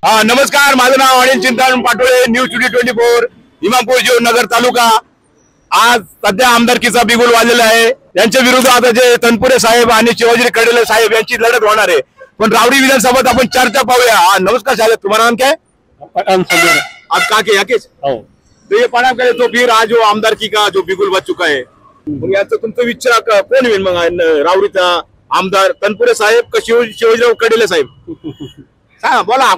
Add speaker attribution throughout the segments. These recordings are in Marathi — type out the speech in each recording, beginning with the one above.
Speaker 1: नमस्कार, माझं नाव अनिल चिंतामण पाटोळे, न्यूज टुडे 24 इमामपूर जो नगर तालुका। आज सध्या आमदारकीचा बिगुल वाजलेला आहे। त्यांच्या विरोधात जे तनपुरे साहेब आणि शिवाजी कडेले साहेब यांची लढत होणार आहे। पण रावरी विधानसभेत आपण चर्चा पाहूया। नमस्कार साहेब, तुम्हारा नाम क्या है? आप कहाँ के? यहाँ के? तो ये पढ़ा करे तो फिर आज जो आमदारकी का जो बिगुल बज चुका है, याचा तुमचा विचार कोण होईल मग रावरीचा आमदार? तनपुरे साहेब का शिवाजीराव कडेले साहेब? सांगा, बोला।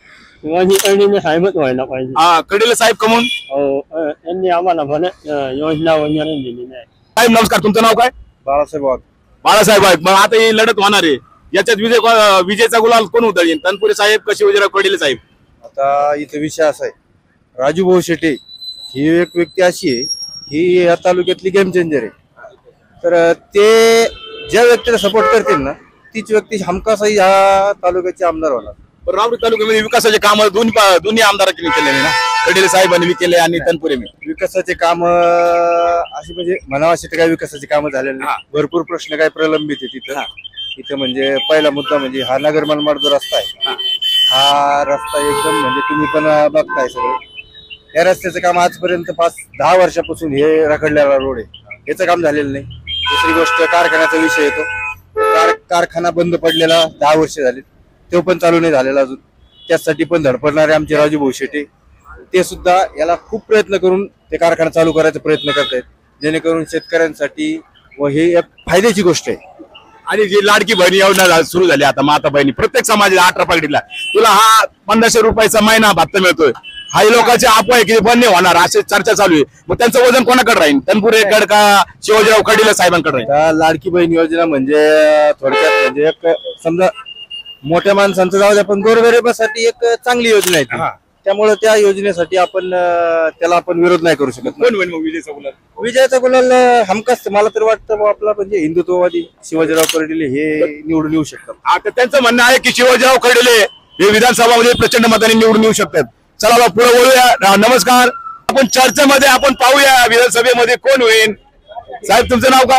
Speaker 2: साहेबच व्हायला पाहिजे।
Speaker 1: कडेले साहेब कमून?
Speaker 2: त्यांनी आम्हाला योजना वगैरे दिली नाही।
Speaker 1: साहेब नमस्कार, तुमचं नाव काय?
Speaker 3: बाळासाहेब वाघ।
Speaker 1: बाळासाहेब वाघ, मग आता ही लढत होणार आहे, याच्यात विजयचा गुलाल कोण उधळीन? तनपुरे साहेब का शिवाजीराव कडेले साहेब?
Speaker 3: आता इथे विषय असा आहे, राजू भाऊ शेटे ही एक व्यक्ती अशी आहे, ही या तालुक्यातली गेम चेंजर आहे। तर ते ज्या व्यक्तीला सपोर्ट करतील ना, तीच व्यक्ती हमखासही ह्या तालुक्याचे आमदार होणार।
Speaker 1: पण रावरी तालुक्यामध्ये विकासाचे काम दोन्ही आमदारांनी केलेले ना, कडेले साहेबांनी केले आणि तनपुरे
Speaker 3: विकासाचे काम अशी म्हणजे म्हणावं असे काही विकासाचे काम झालेले नाही। भरपूर प्रश्न काय प्रलंबित आहे तिथं। इथं म्हणजे पहिला मुद्दा म्हणजे हा नगर मनमाड जो रस्ता आहे, हा रस्ता एकदम म्हणजे तुम्ही पण बघताय सगळे, या रस्त्याचं काम आजपर्यंत 5-10 वर्षापासून हे रखडलेला रोड आहे, याचं काम झालेलं नाही। दुसरी गोष्ट कारखान्याचा विषय येतो, कारखाना बंद पडलेला 10 वर्ष झाली, तो पण चालू नाही झालेला अजून। त्यासाठी पण धडपडणारे आमचे राजू भाऊ शेटे ते सुद्धा याला खूप प्रयत्न करून ते कारखाना चालू करायचा प्रयत्न करतायत, जेणेकरून शेतकऱ्यांसाठी व हे एक फायद्याची गोष्ट आहे।
Speaker 1: आणि जी लाडकी बहिणी योजना सुरू झाली आता, माता बहिणी प्रत्येक समाजाला 18 पगडीला तुला हा 1500 रुपयाचा महिना भत्ता मिळतोय, हा लोकांचे अफवा आहे की बंद नाही होणार अशी चर्चा चालू आहे। मग त्यांचं वजन कोणाकडे राहील? तनपुरेकडे का शिवाजीराव कडेले साहेबांकडे राहील?
Speaker 3: लाडकी बहीण योजना म्हणजे थोडक्यात म्हणजे एक समजा मोठ्या माणसांचं जाऊ द्या, पण गोरगरिबासाठी एक चांगली योजना आहे। त्यामुळे त्या योजनेसाठी त्याला आपण विरोध नाही करू शकत।
Speaker 1: कोण होईल मग विजयचा गुलाल?
Speaker 3: विजयाचा गुलाल हमखास मला तर वाटतं आपला म्हणजे हिंदुत्ववादी शिवाजीराव कडेले हे निवडून येऊ शकतात।
Speaker 1: आता त्यांचं म्हणणं आहे की शिवाजीराव कडेले हे विधानसभामध्ये प्रचंड मताने निवडून येऊ शकतात। चला पुढे बोलूया। नमस्कार, आपण चर्चेमध्ये आपण पाहूया विधानसभेमध्ये कोण होईल। साहेब तुमचं नाव का?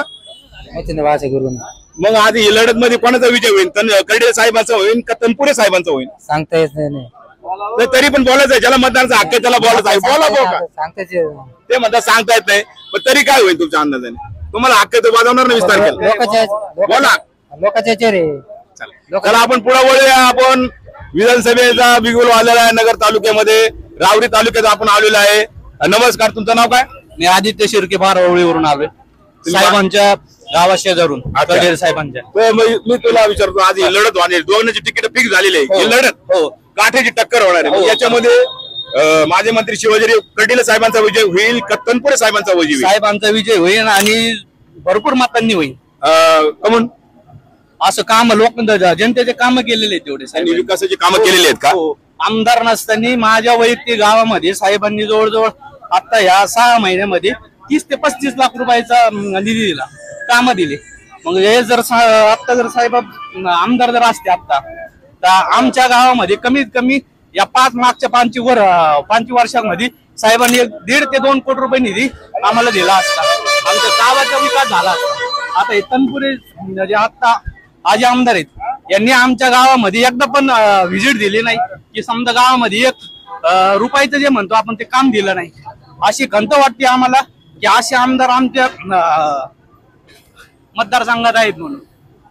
Speaker 1: मग आधी ही लढत मध्ये कोणाचा विजय होईल? कडेले साहेबांचा होईल का तनपुरे साहेबांचा होईल?
Speaker 2: सांगता येत नाही।
Speaker 1: तरी पण बोलायचं आहे, ज्याला मतदानाचा हक्क त्याला बोलायचं आहे। बोला ते म्हणतात सांगता येत नाही, पण तरी काय होईल तुमच्या अंदाजाने? तुम्हाला हक्क तो वाजवणार नाही विस्तार केला, बोला
Speaker 2: लोकांच्या
Speaker 1: चला आपण पुढे बोलूया। आपण विधानसभेचा बिगुल वाजलेला आहे नगर तालुक्यामध्ये, रावरी तालुक्यात आपण आलेलो आहे। नमस्कार, तुमचं नाव काय?
Speaker 4: मी आदित्य शिर्के बारावळीवरून आलोय, साहेबांच्या गावा शेजारून कडेले साहेबांच्या।
Speaker 1: मी तुला विचारतो, आज ही लढत होणार, दोघांची तिकीट फिक्स झालेली आहे, ही लढत
Speaker 4: हो
Speaker 1: काठीची टक्कर होणार आहे। याच्यामध्ये माजी मंत्री शिवाजी कडेले साहेबांचा विजय होईल का तनपुरे साहेबांचा विजय होईल?
Speaker 4: साहेबांचा विजय होईल आणि भरपूर मतांनी होईल।
Speaker 1: कमून
Speaker 4: असं काम जनतेचे काम केलेले आहेत तेवढे साहेब,
Speaker 1: विकासाची कामं केलेली आहेत का?
Speaker 4: आमदार नसताना माझ्या वैयक्तिक गावामध्ये साहेबांनी जवळजवळ आता ह्या 6 महिन्यामध्ये 30 ते 35 लाख रुपयाचा निधी दिला, काम दिले। मग हे जर आता जर साहेब आमदार जर असते आता, तर आमच्या गावामध्ये कमीत कमी या मागच्या 5 वर्षांमध्ये साहेबांनी 1.5 ते 2 कोटी रुपये निधी आम्हाला दिला असता, आमच्या गावाचा विकास झाला असता। आता हे तनपुरे जे आता आज आमदार आहेत, यांनी आमच्या गावामध्ये एकदा पण व्हिजिट दिली नाही, की समजा गावामध्ये 1 रुपयाचं जे म्हणतो आपण ते काम दिलं नाही। अशी खंत वाटते आम्हाला की असे आमदार आमच्या मतदारसंघात आहेत म्हणून।